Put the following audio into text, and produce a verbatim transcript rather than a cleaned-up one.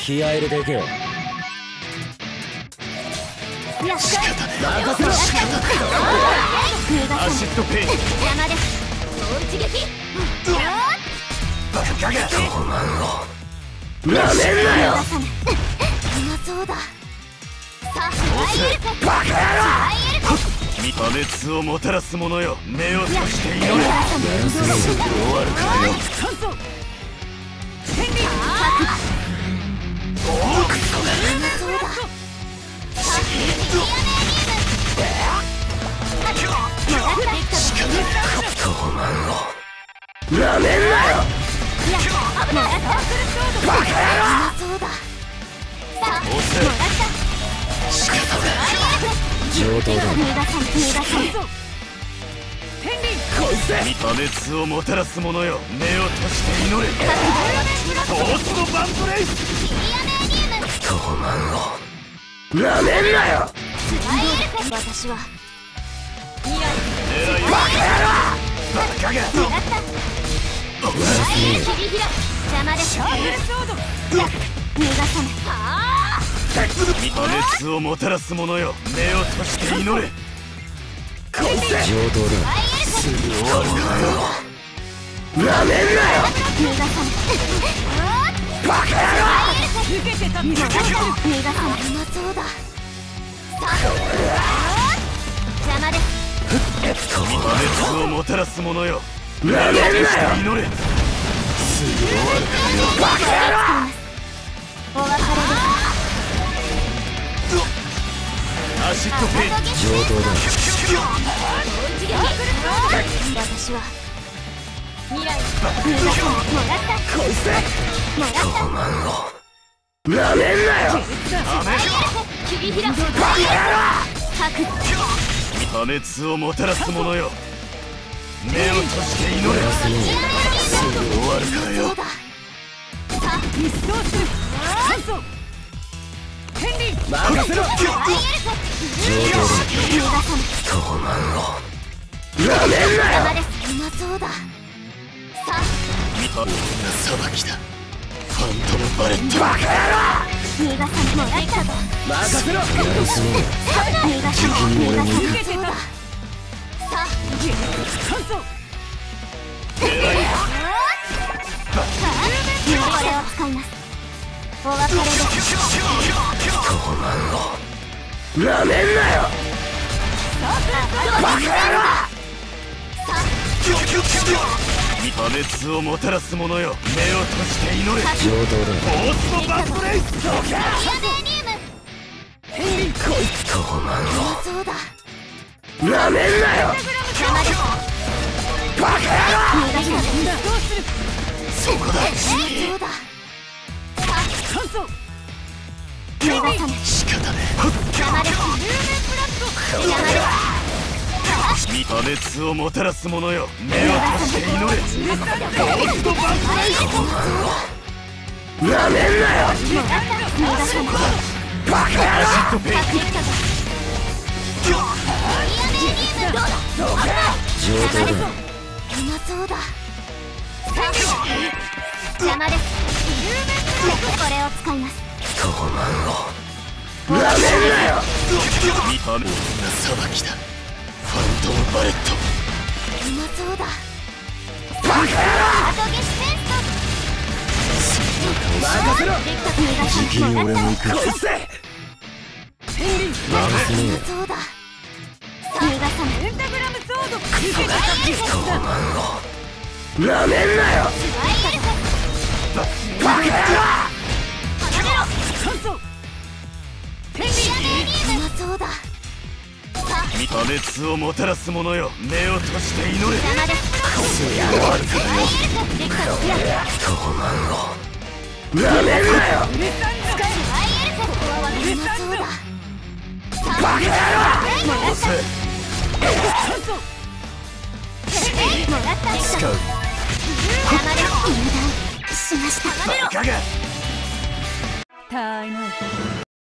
気合入れていけよ。 仕方ねえ。 任せろ。 仕方ねえ。アシッドペイン。 邪魔です。大一撃。 バカガガ。 お前をなめんなよ。 うまそうだ。さあ、 バカ野郎。 破滅をもたらす者よ、目を閉じて祈れ。終わるからよ。おお、クソが。 お前をなめんなよ。バカ野郎。 仕方ない。 上等だ。 破滅をもたらす者よ、目を閉じて祈れ。フォースのバンドレイス。 お前をなめんなよ。 私は狙いバカ野郎。 バカが。 邪魔です。逃がさない。 破滅をもたらす者よ、目を閉じて祈れ。 上等だ。 すぐ終わるからよ。 なめんなよ。 逃がさない。 バカ野郎。 逃がさない。うまそうだ。邪魔です。 破滅をもたらす者よ、目をなめんなよ。 閉じて祈れ。すぐ終わるからよ。 バカ野郎。 お別れです。 アシッドペイン。 上等だ。 私は未来逃がさない。もらった。 こいつもらったお前をなめんなよ。 切り開く。 バカ野郎。 各破滅をもたらす者よ、目を閉じて祈れ。すぐ終わるからよ。 そうだ。さあ、一掃する。 任せろ。 逃がさない。 お前をなめんなよ。 邪魔です。うまそうだ。さあ、 裁きだ。ファントムバレット。 バカ野郎。 逃がさない。もらったぞ。 任せろ。 逃がさない。逃がさない。そうだ。さあ、これを使います。お別れです。 お前をなめんなよ。バカ野郎。 さあ、 破滅をもたらす者よ、目を閉じて祈れ。 上等だ。 フォースのバンドレイス。 ディアベニウム。 こいつお前うまそうだ。 をなめんなよ。 邪魔です。 バカ野郎。 逃がさない。 そこだ。 そうだ。さあ、逃がさない。 仕方ね邪魔です。邪魔です。 え。破滅をもたらす者よ、目を閉じて祈れ。フォースのバンドレイス。 なめんなよ。 逃がさない。 バカ野郎。 アシッドペイン。 ディアベニウムどうだ。 上等だ。 うまそうだ。邪魔です。これを使います。 お前をなめんなよ。 破滅裁きだ。ファントムバレット。 うまそうだ。 バカ野郎。 アトゲシペン任せろ。 スト。 じきに俺も行く。こいつうまそうだ。逃がさない。 お前をなめんなよ。バカ野郎。 うまそうだ。 破滅をもたらす者よ、目を閉じて祈れ。 邪魔です。 すぐ終わるからよ。 お前をなめんなよ。 うまそうだ。 バカ野郎。 押せ。 もらった。 使う。 邪魔です。油断しました。 バカが。 たいない。